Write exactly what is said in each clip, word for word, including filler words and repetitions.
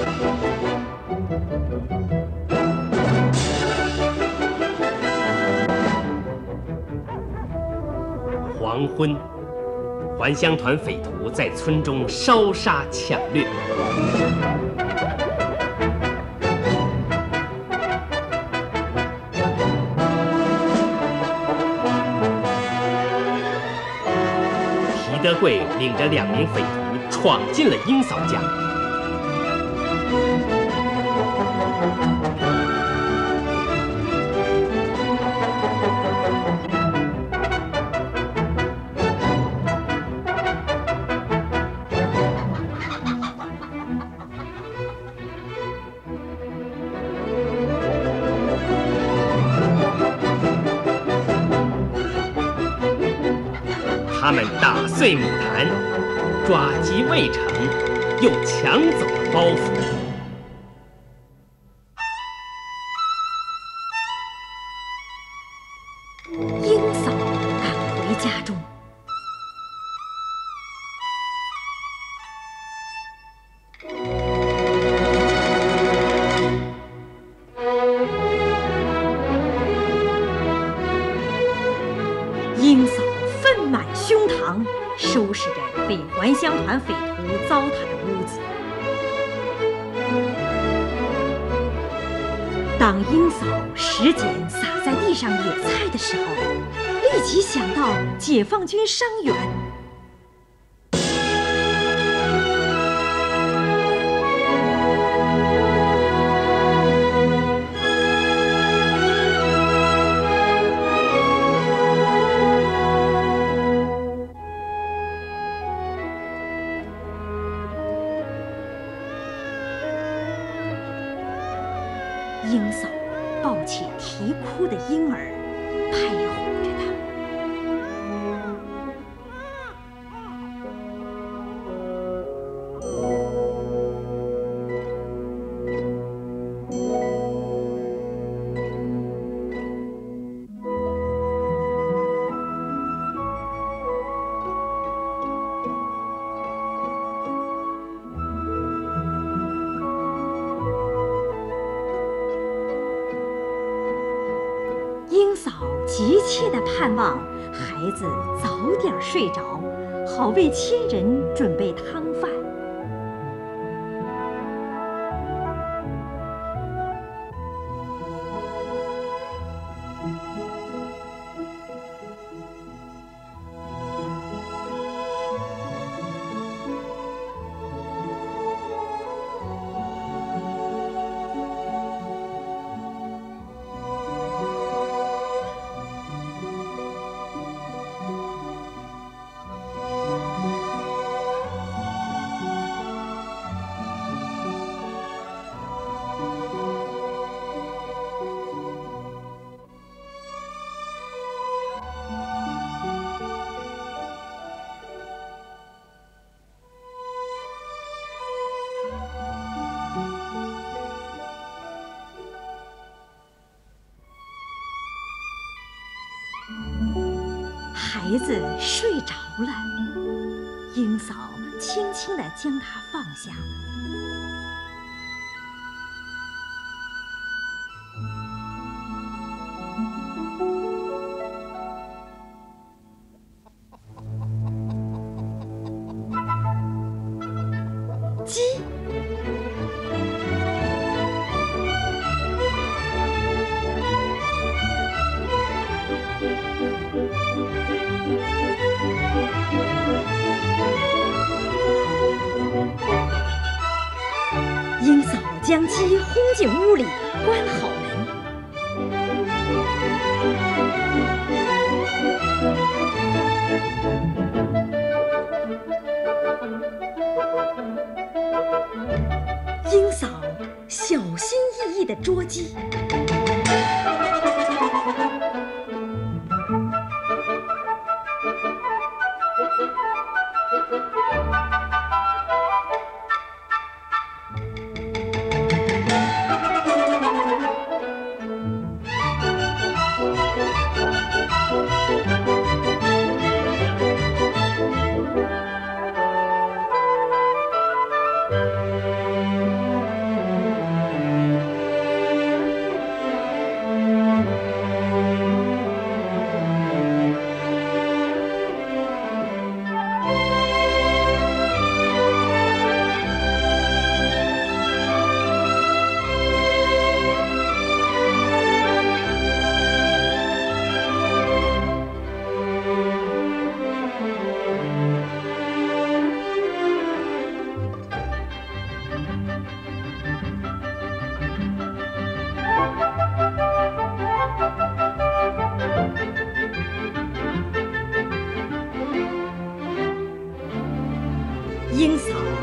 黄昏，还乡团匪徒在村中烧杀抢掠。皮德贵领着两名匪徒闯进了英嫂家。 他们打碎母坛，抓鸡未成，又抢走了包袱。 英嫂赶回家中，英嫂 愤满胸膛，收拾着被还乡团匪徒糟蹋的屋子。当英嫂拾捡洒在地上野菜的时候，立即想到解放军伤员。 英嫂抱起啼哭的婴儿，拍哄着他。英嫂急切地盼望孩子早点睡着，好为亲人准备汤饭。孩子睡着了，英嫂轻轻地将他放下。鸡。 英嫂将鸡轰进屋里，关好门。英嫂小心翼翼地捉鸡。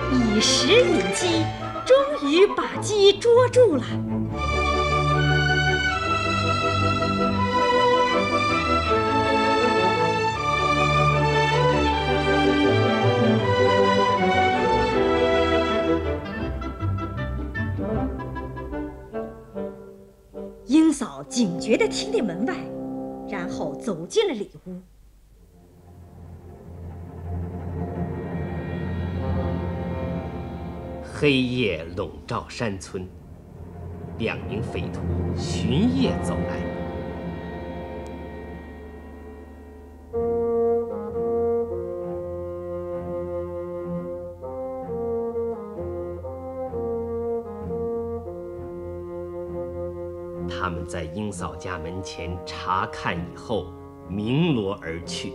以石引鸡，终于把鸡捉住了。英嫂警觉地听见门外，然后走进了里屋。 黑夜笼罩山村，两名匪徒巡夜走来。他们在英嫂家门前查看以后，鸣锣而去。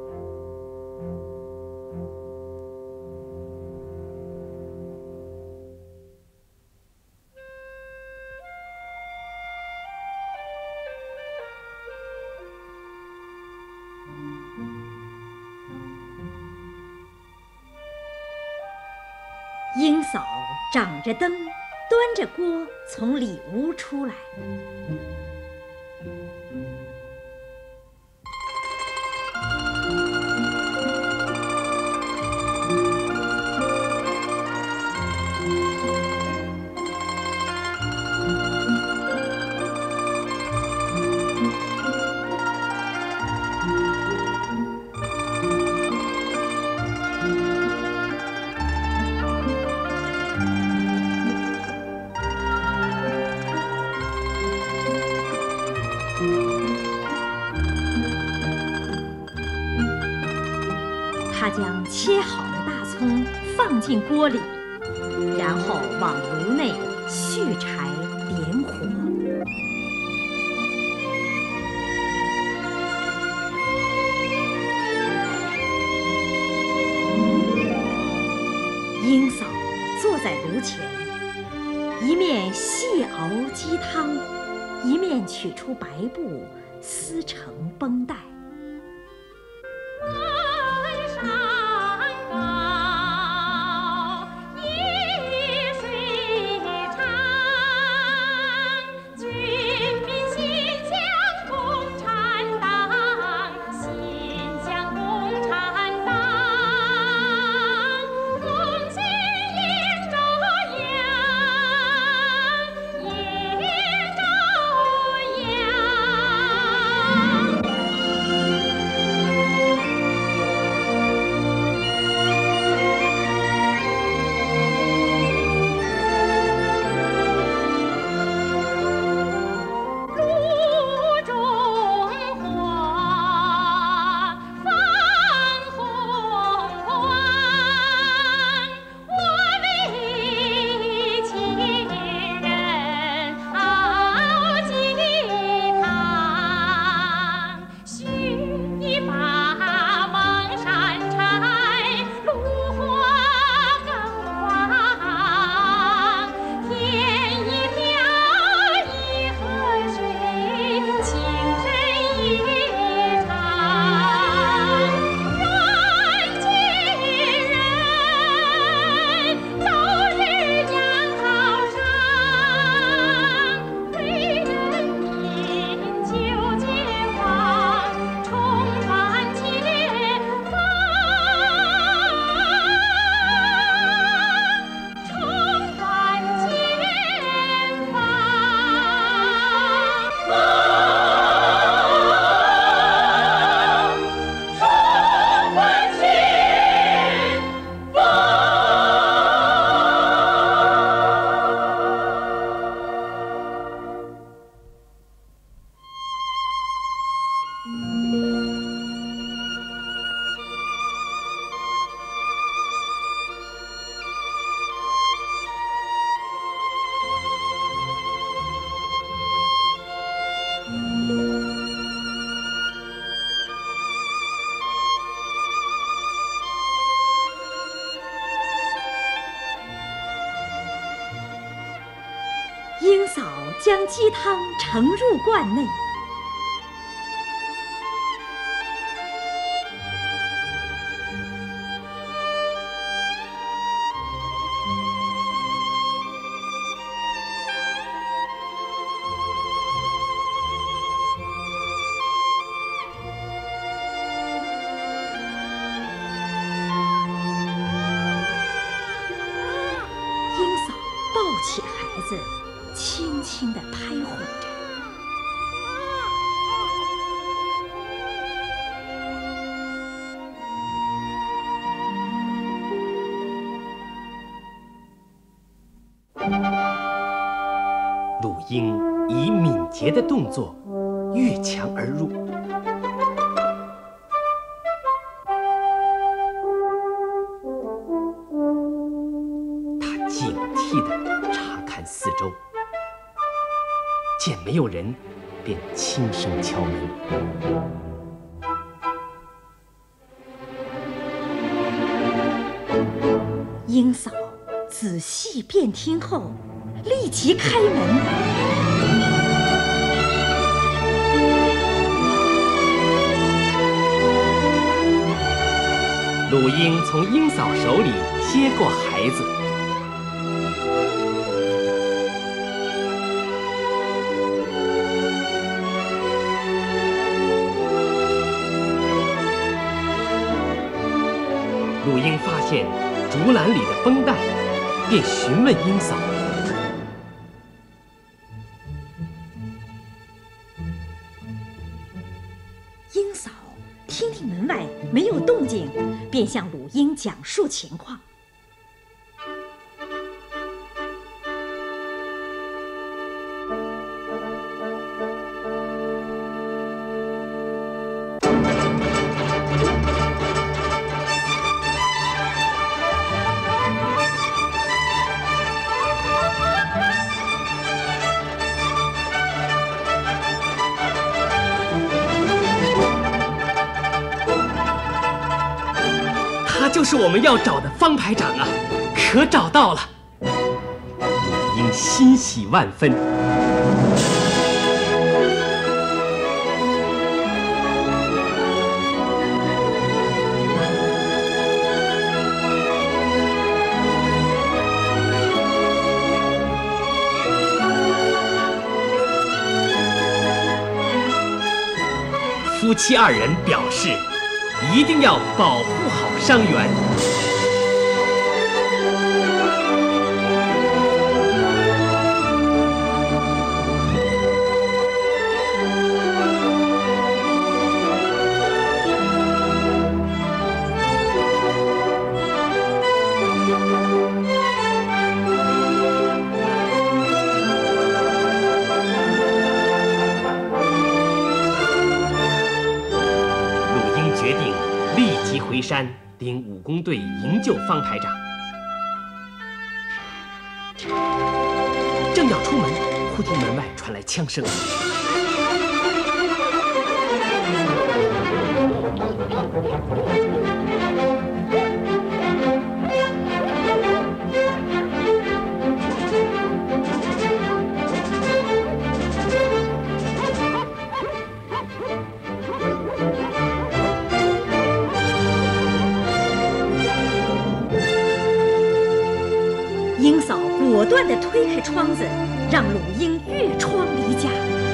英嫂掌着灯，端着锅从里屋出来。他将切好的大葱放进锅里，然后往炉内续柴点火。英嫂坐在炉前，一面细熬鸡汤，一面取出白布撕成绷带。英嫂将鸡汤盛入罐内， 起孩子，轻轻地拍哄着。 鲁英以敏捷的动作越墙而入，他警惕地查看四周，见没有人，便轻声敲门。 英嫂仔细辨听后，立即开门。 鲁英从英嫂手里接过孩子，鲁英发现竹篮里的绷带，便询问英嫂。 英嫂听听门外没有动静，便向鲁英讲述情况。 他就是我们要找的方排长啊，可找到了！鲁英欣喜万分。夫妻二人表示，一定要保护好伤员。鲁英决定立即回山，领武工队营救方排长。正要出门，忽听门外传来枪声。 英嫂果断地推开窗子，让鲁英越窗离家。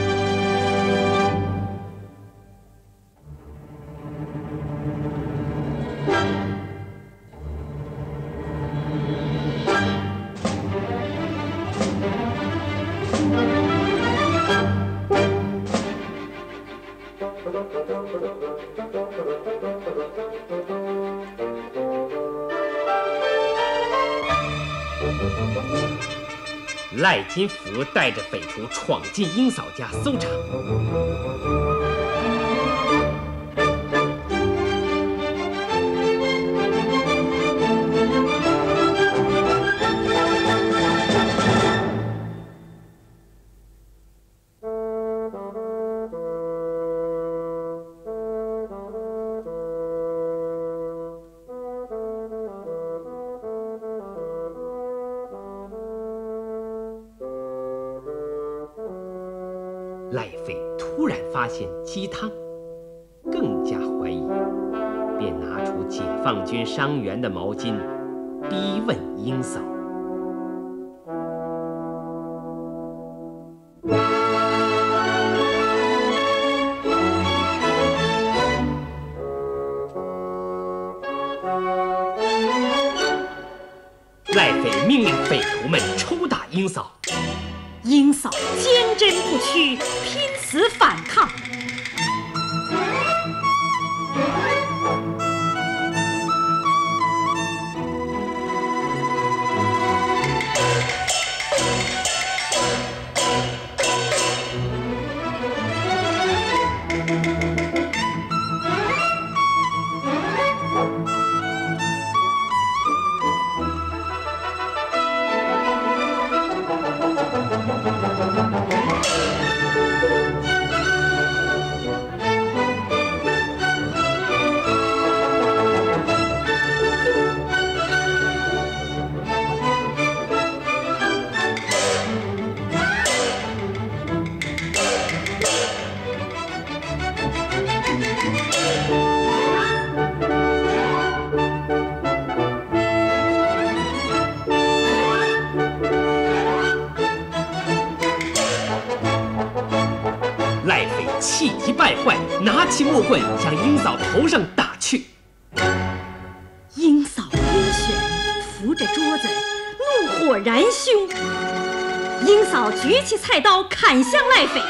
赖金福带着匪徒闯进英嫂家搜查。赖匪突然发现鸡汤，更加怀疑，便拿出解放军伤员的毛巾，逼问英嫂。赖匪妃命令匪徒们抽打英嫂， 英嫂坚贞不屈，拼死反抗。 赖妃气急败坏，拿起木棍向英嫂头上打去。 英嫂晕眩，扶着桌子，怒火燃胸。英嫂举起菜刀砍向赖妃。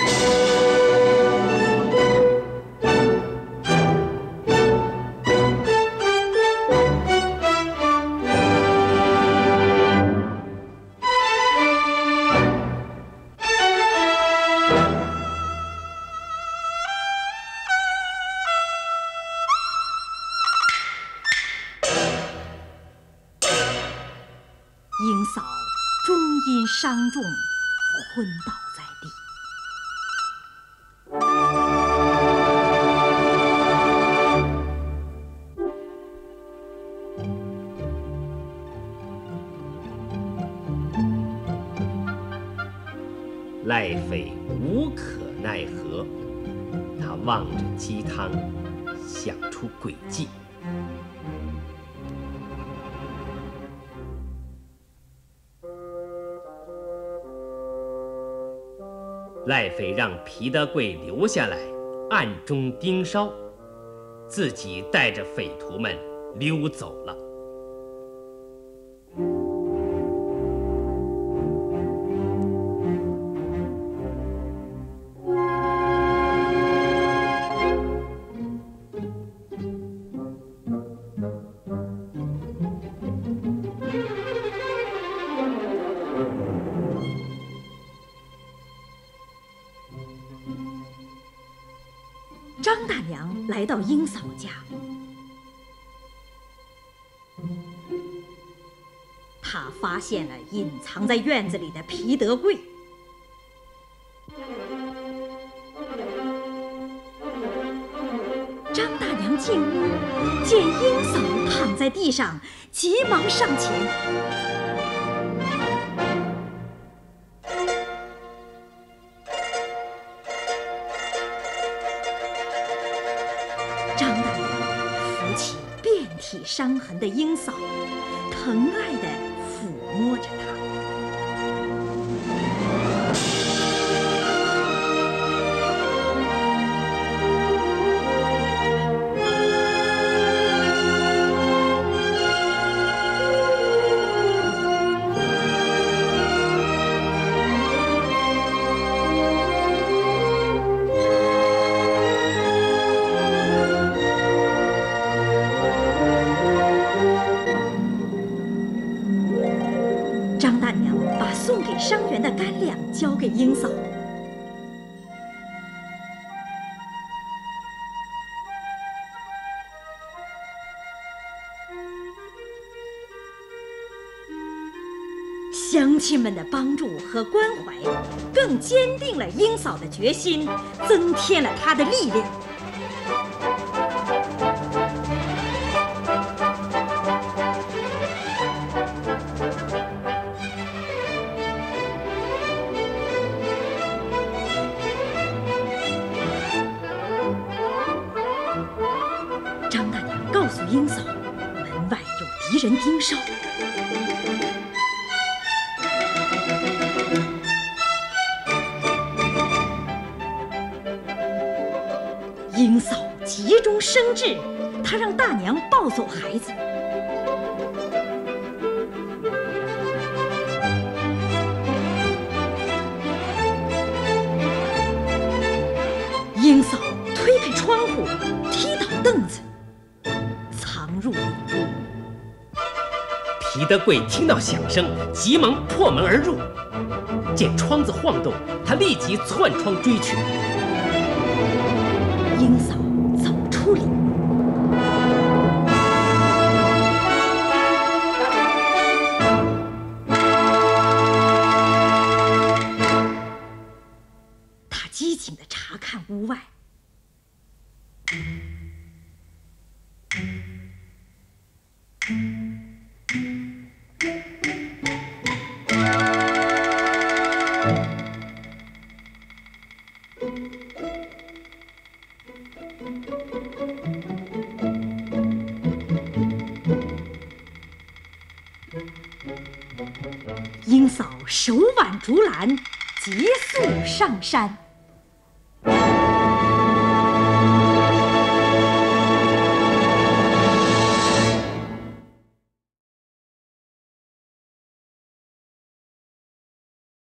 英嫂终因伤重昏倒在地。 赖妃无可奈何，她望着鸡汤，想出诡计。赖妃让皮德贵留下来，暗中盯梢，自己带着匪徒们溜走了。 张大娘来到英嫂家，她发现了隐藏在院子里的皮德贵。张大娘进屋，见英嫂躺在地上，急忙上前。张大娘扶起遍体伤痕的英嫂，疼爱地抚摸着她。张大娘把送给伤员的干粮交给英嫂。乡亲们的帮助和关怀，更坚定了英嫂的决心，增添了她的力量。张大娘告诉英嫂，门外有敌人盯梢。英嫂急中生智，她让大娘抱走孩子。 德贵听到响声，急忙破门而入，见窗子晃动，他立即窜窗追去。 英嫂走出里屋，她机警地查看屋外。英嫂手挽竹篮，急速上山。